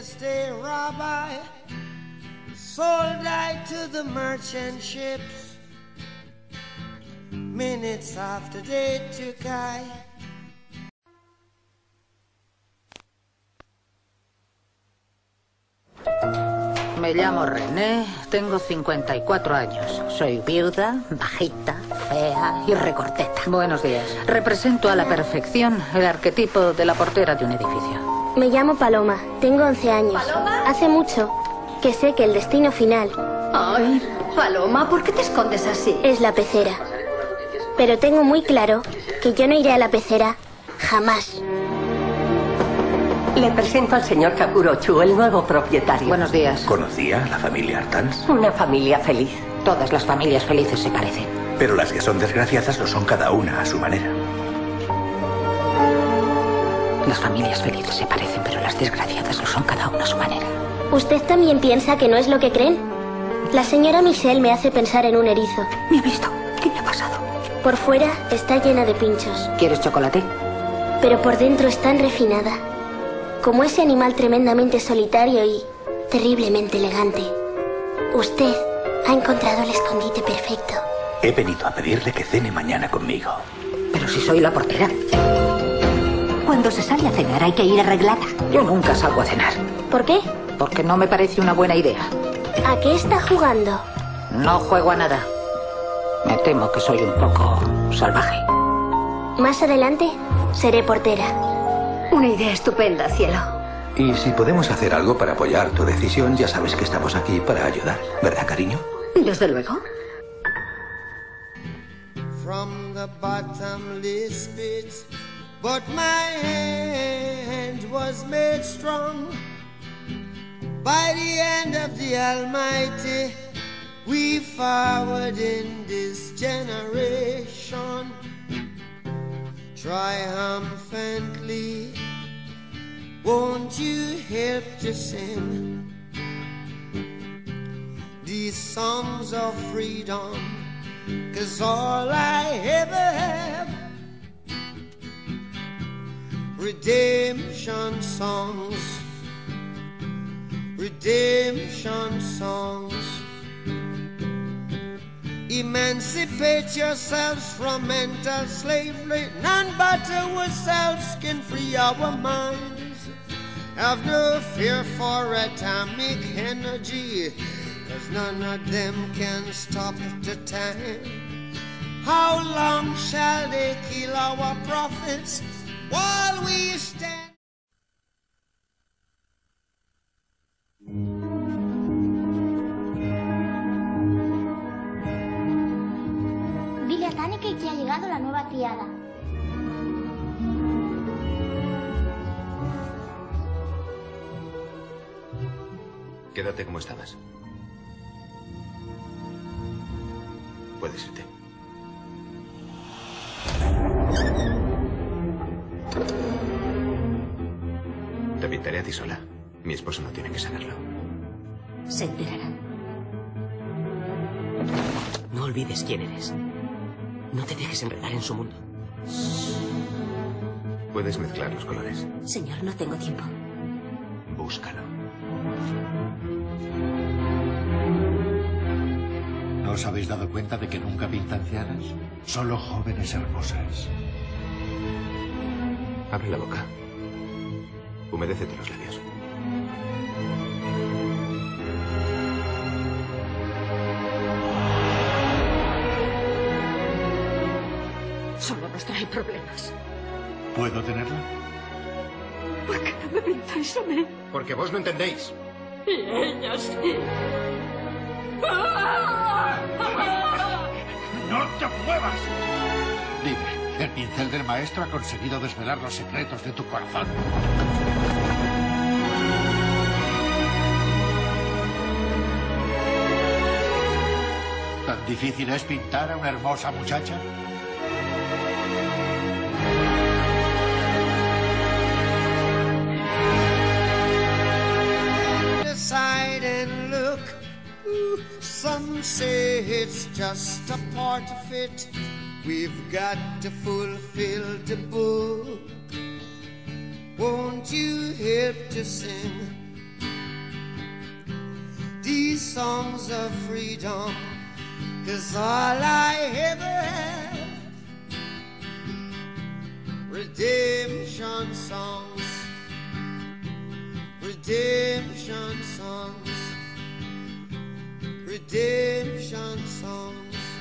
yesterday, Rabbi, sold I to the merchant ships. Minutes after they took I. Me llamo René, tengo 54 años. Soy viuda, bajita, fea y recorteta. Buenos días. Represento a la perfección el arquetipo de la portera de un edificio. Me llamo Paloma, tengo 11 años. ¿Paloma? Hace mucho que sé que el destino final... Ay, Paloma, ¿por qué te escondes así? ...es la pecera. Pero tengo muy claro que yo no iré a la pecera jamás. Le presento al señor Kakurochu, el nuevo propietario. Buenos días. ¿Conocía a la familia Artans? Una familia feliz. Todas las familias felices se parecen. Pero las que son desgraciadas lo son cada una a su manera. Las familias felices se parecen, pero las desgraciadas lo son cada una a su manera. ¿Usted también piensa que no es lo que creen? La señora Michelle me hace pensar en un erizo. ¿Me ha visto? ¿Qué me ha pasado? Por fuera está llena de pinchos. ¿Quieres chocolate? Pero por dentro es tan refinada. Como ese animal tremendamente solitario y terriblemente elegante. Usted ha encontrado el escondite perfecto. He venido a pedirle que cene mañana conmigo. Pero si soy la portera. Cuando se sale a cenar hay que ir arreglada. Yo nunca salgo a cenar. ¿Por qué? Porque no me parece una buena idea. ¿A qué está jugando? No juego a nada. Me temo que soy un poco salvaje. Más adelante seré portera. Una idea estupenda, cielo. Y si podemos hacer algo para apoyar tu decisión, ya sabes que estamos aquí para ayudar. ¿Verdad, cariño? Desde luego. From the bottomless pit, but my hand was made strong by the hand of the Almighty. We forward in this generation triumphantly. Won't you help to sing these songs of freedom? 'Cause all I ever have, redemption songs, redemption songs. Emancipate yourselves from mental slavery. None but ourselves can free our minds. Have no fear for atomic energy, 'cause none of them can stop the time. How long shall they kill our prophets while we stand? Dile a Taneke que ha llegado la nueva criada. Quédate como estabas. Puedes irte. Te pintaré a ti sola. Mi esposo no tiene que saberlo. Se enterará. No olvides quién eres. No te dejes enredar en su mundo. Puedes mezclar los colores. Señor, no tengo tiempo. Búscalo. ¿No os habéis dado cuenta de que nunca pinta ancianas? Solo jóvenes hermosas. Abre la boca. Humedécete los labios. Solo nos trae problemas. ¿Puedo tenerla? ¿Por qué no me pintáis a mí? Porque vos no entendéis. Y ella sí. ¡No te muevas! Dime, ¿el pincel del maestro ha conseguido desvelar los secretos de tu corazón? ¿Tan difícil es pintar a una hermosa muchacha? Aside and look. Ooh, some say it's just a part of it. We've got to fulfill the book. Won't you help to sing songs of freedom, 'cause all I ever had, redemption songs, redemption songs, redemption songs.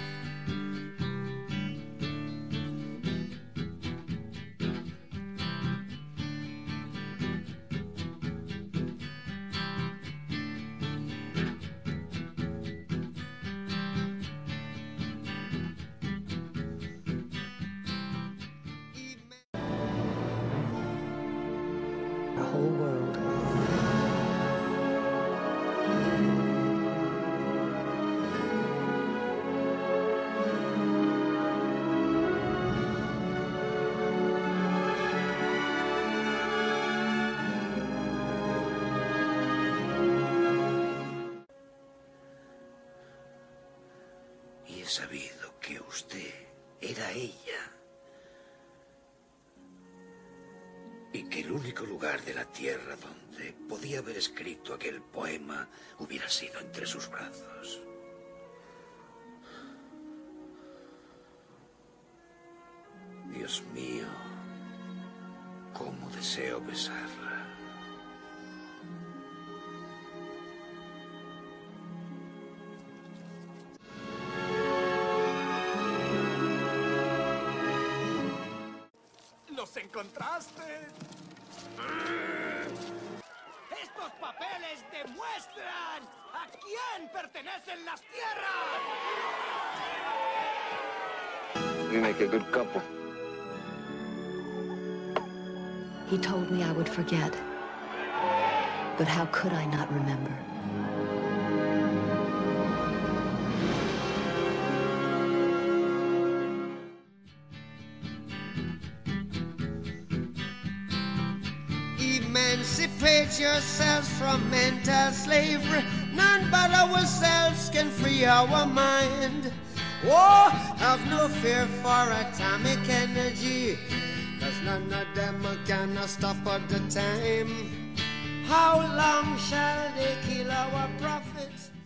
The whole world. Y he sabido que usted era ella. Y que el único lugar de la tierra donde podía haber escrito aquel poema hubiera sido entre sus brazos. Dios mío, cómo deseo besarla. ¡Los encontraste! ¡Estos papeles demuestran a quién pertenecen las tierras! We make a good couple. He told me I would forget. But how could I not remember? Emancipate yourselves from mental slavery. None but ourselves can free our mind. Oh, have no fear for atomic energy, 'cause none of them can stop at the time. How long shall they kill our prophets?